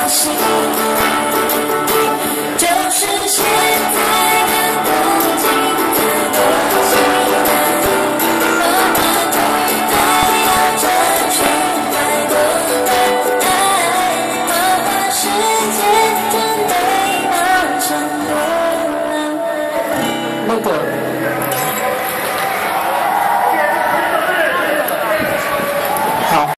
心，就是现在的动静，多期待，我们等待要追寻爱的答案，花花世界等待冒险的浪漫。 如果